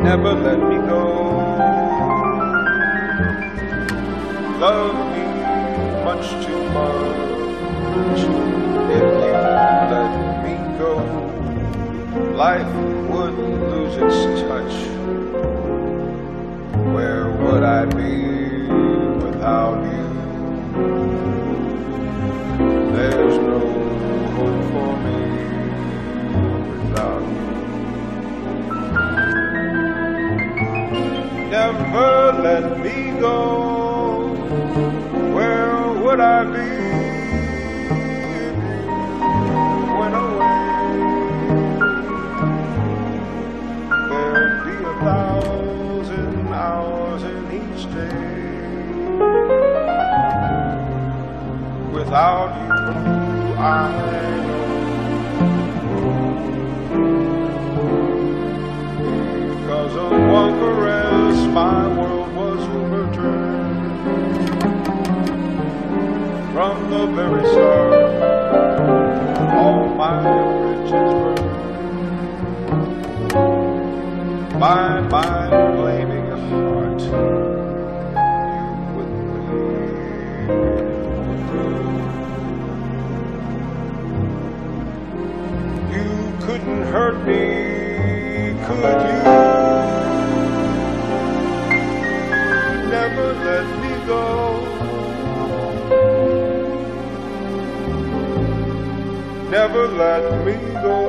never let me go. Love me much too much. If you let me go, life would lose its touch. Where would I be without you? There's no hope for me without you. Never let me go. Where would I be if you went away? There'd be 1,000 hours in each day. Without you, I know. Because of one caress, my world was overturned. From the very start, all my bridges burned. My mind-blaming heart, you would bleed. You couldn't hurt me, could you? Never let me go. Never let me go.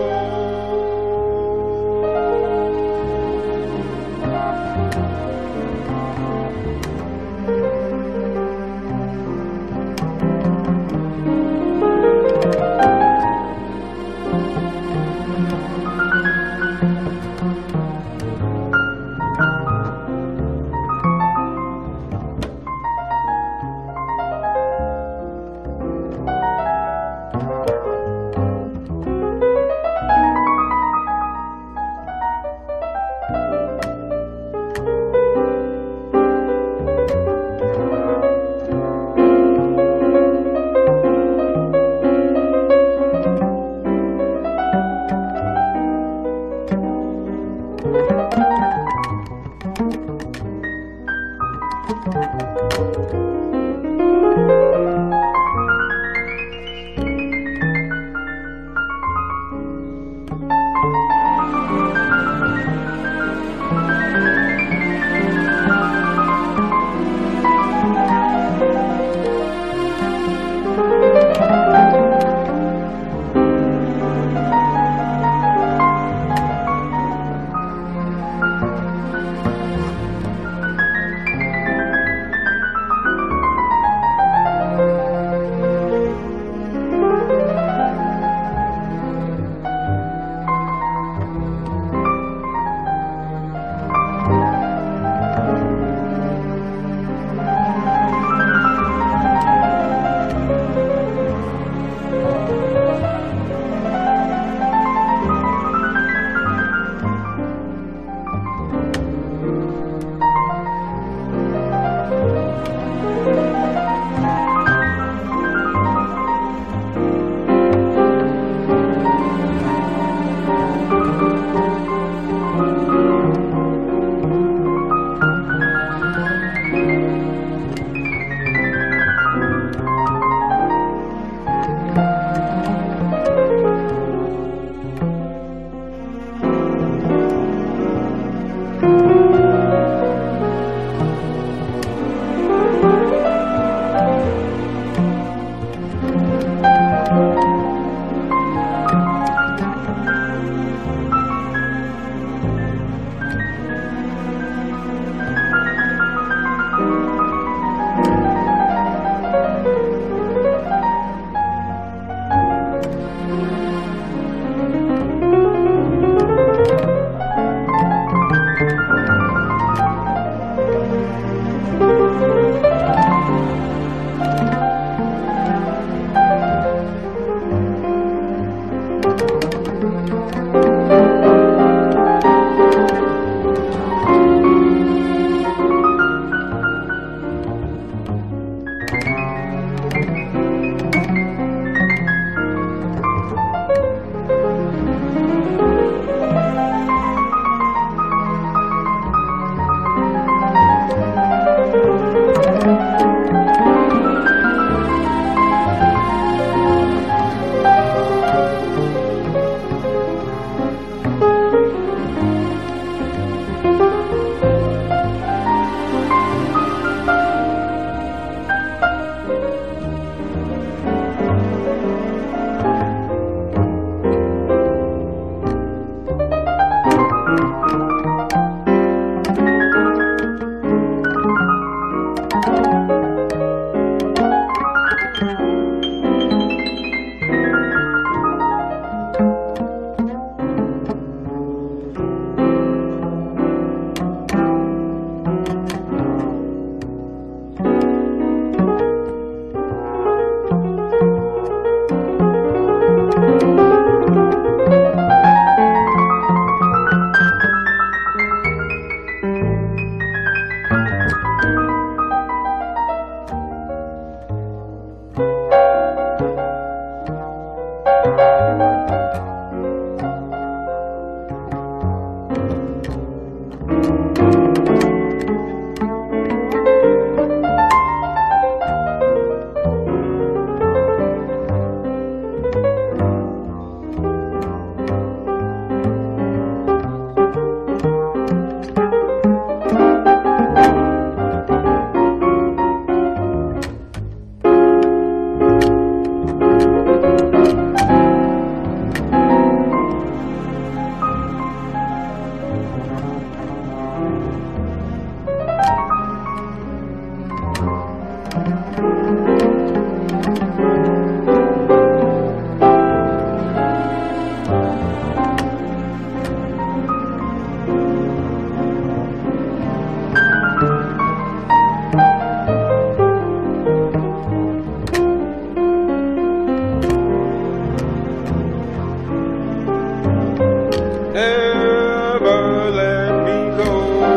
Never let me go.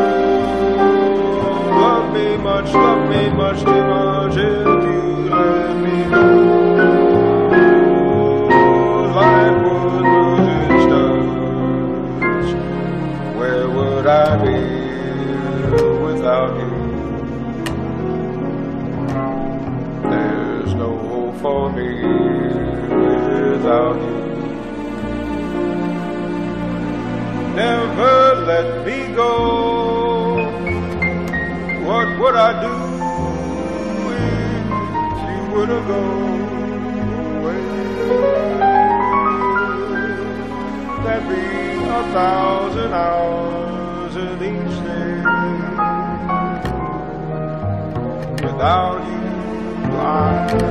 Love me much too much if you let me go. Life would lose its touch. Where would I be without you? There's no hope for me without you. Never let me go. What would I do if you were to go away? There'd be 1,000 hours in each day. Without you, I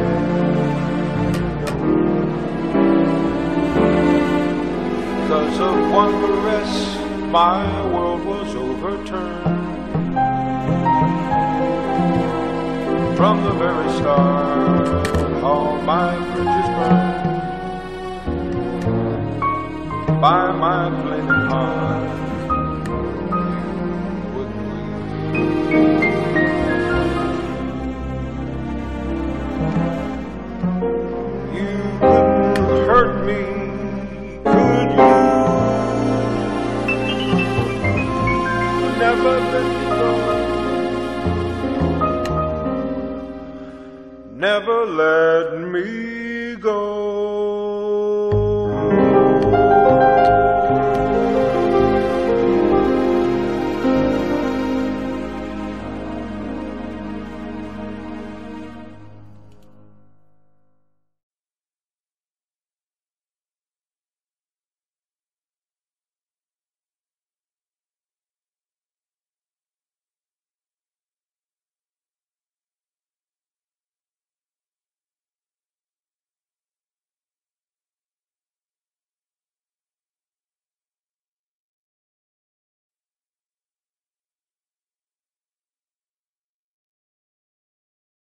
because of one caress, my world was overturned. From the very start, all my bridges burned by my flaming heart. You couldn't hurt me, could you? Never let me go. Never let me go.